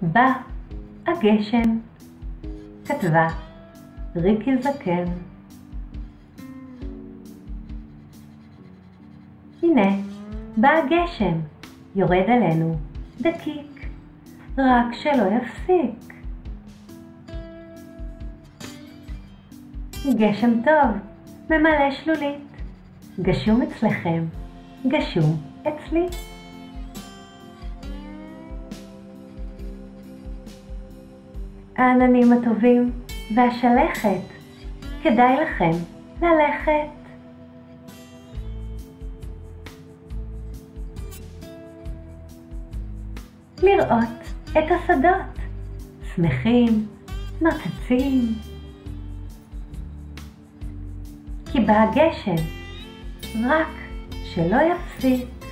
בא הגשם, כתבה ריקי זקן. הנה, בא הגשם, יורד עלינו, דקיק, רק שלא יפסיק. גשם טוב, ממלא שלולית, גשום אצלכם, גשום אצלי. העננים הטובים והשלכת, כדאי לכם ללכת. לראות את השדות, שמחים, נוצצים. כי בא הגשם, רק שלא יפסיק.